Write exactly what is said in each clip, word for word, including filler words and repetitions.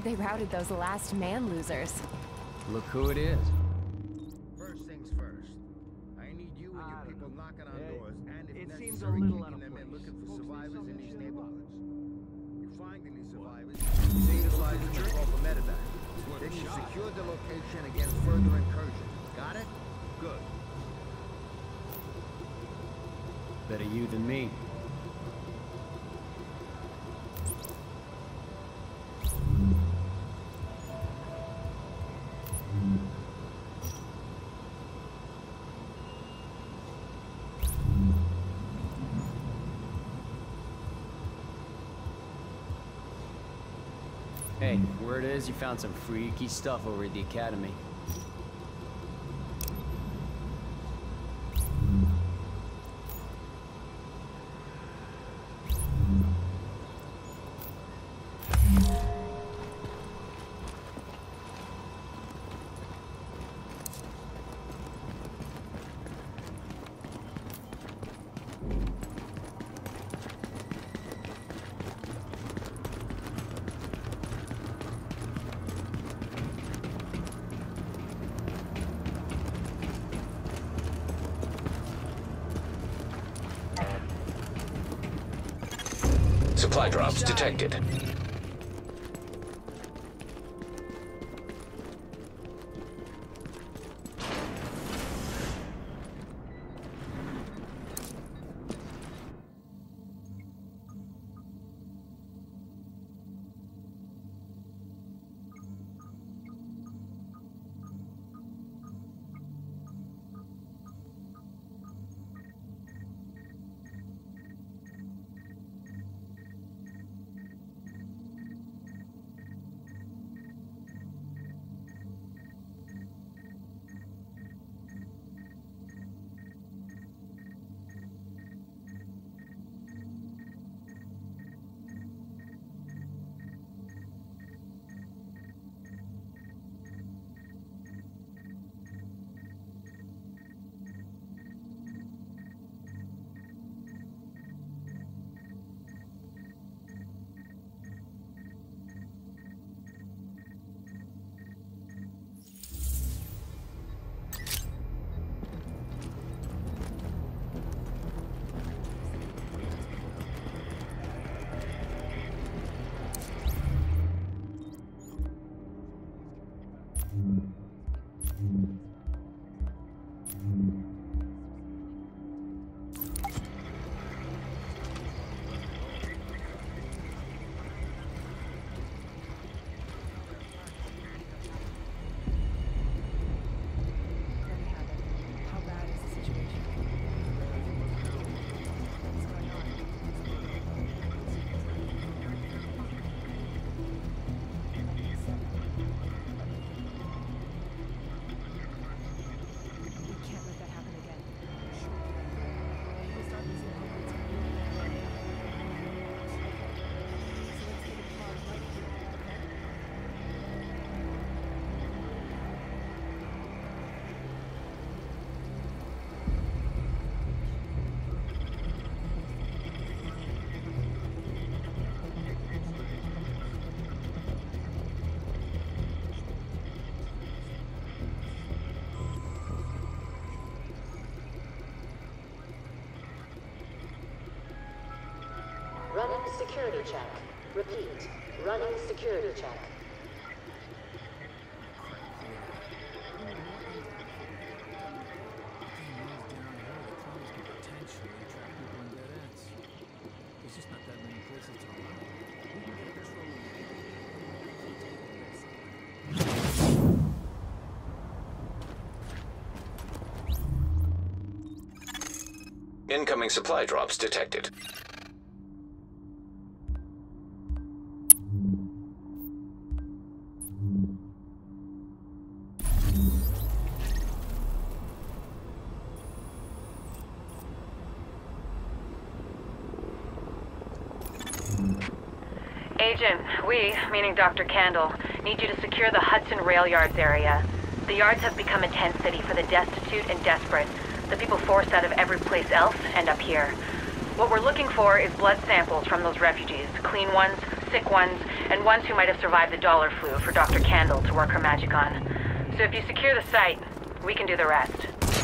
heard they routed those last man losers. Look who it is. First things first. I need you and your people knocking on doors, and if it necessary, seems a little kicking out of them in, place. looking for Folks need survivors in something these to neighborhoods. You find any survivors, stabilize them and call for medevac. Then you secure the location against further incursion. Got it? Good. Better you than me. Hey, word is you found some freaky stuff over at the academy. Supply drops detected. Running security check. Repeat. Running security check. Incoming supply drops detected. Agent, we, meaning Doctor Candle, need you to secure the Hudson Rail Yards area. The yards have become a tent city for the destitute and desperate. The people forced out of every place else end up here. What we're looking for is blood samples from those refugees, clean ones, sick ones, and ones who might have survived the dollar flu for Doctor Candle to work her magic on. So if you secure the site, we can do the rest.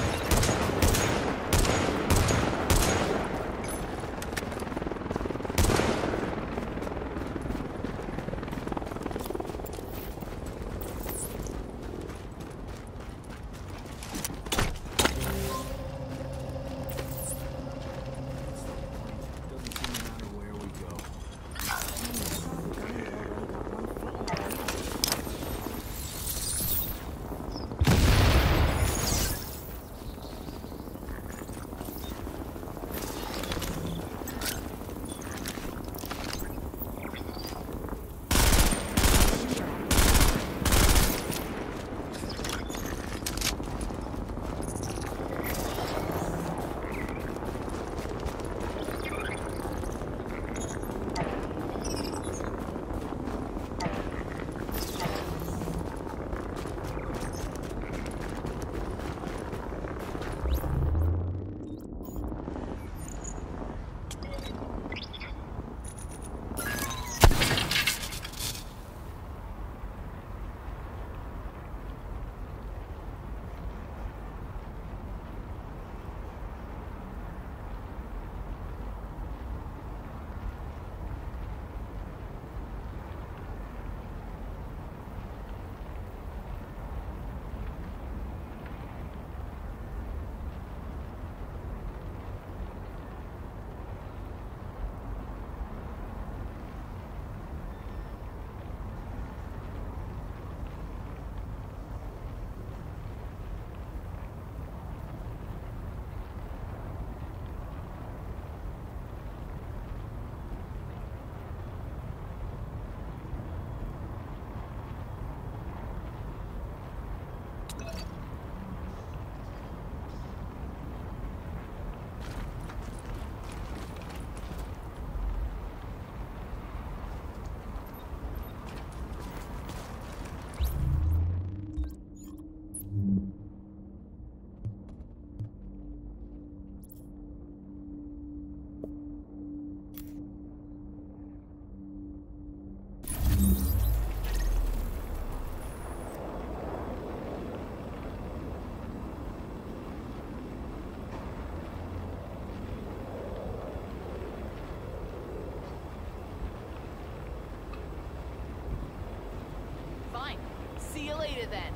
See you later then.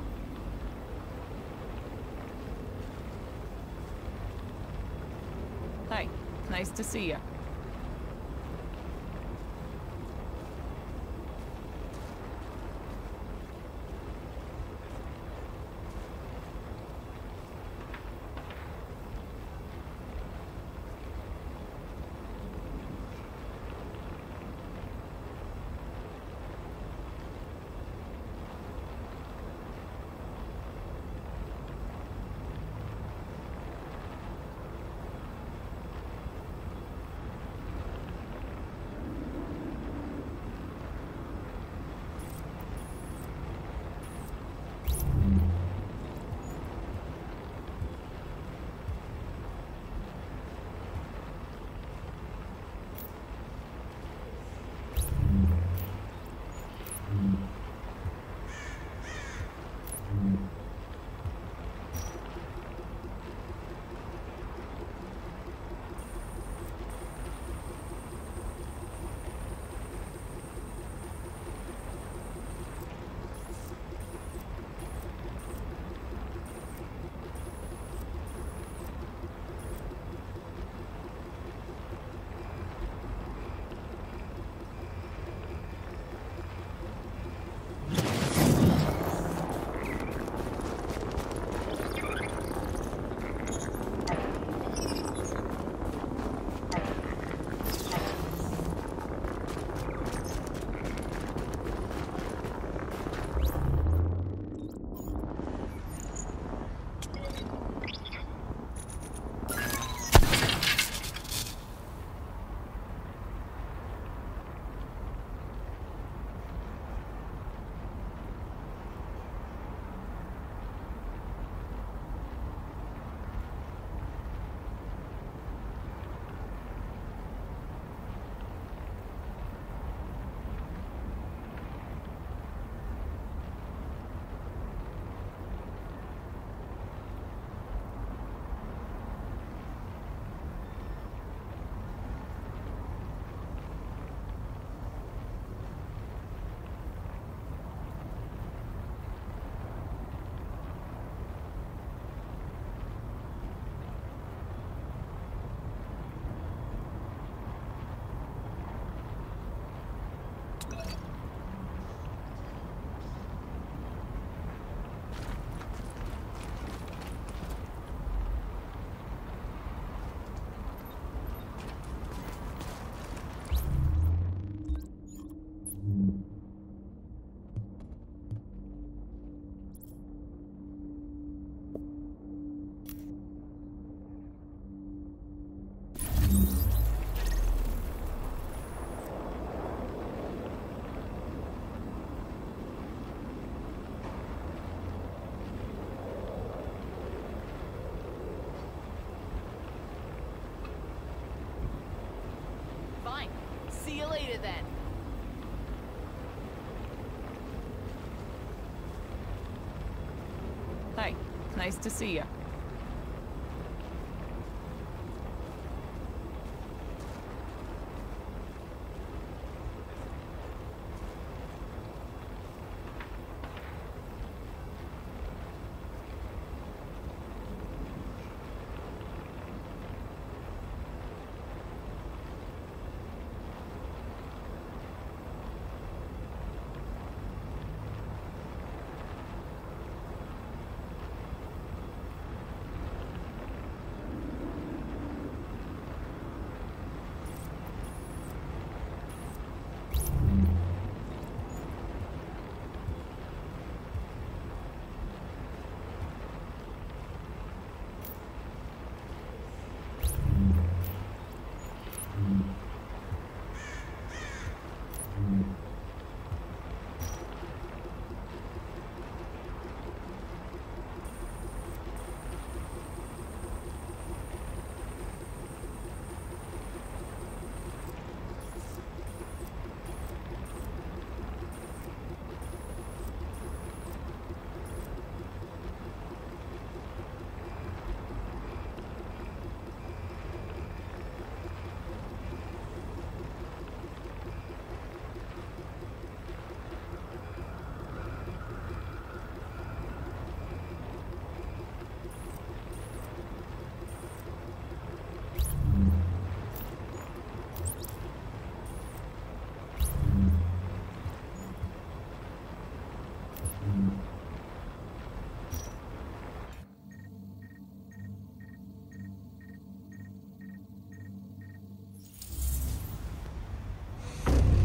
Hi, nice to see you. Hey, nice to see ya.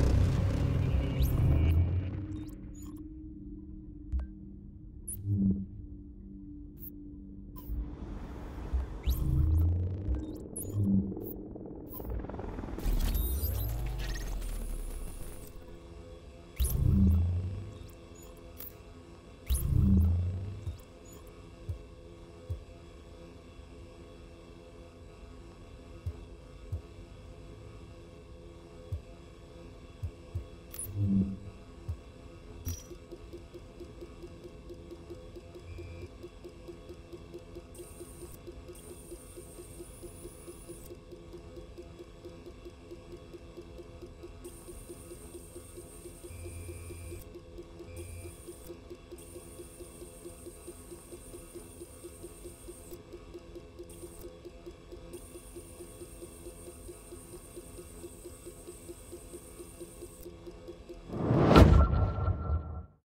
Mm-hmm.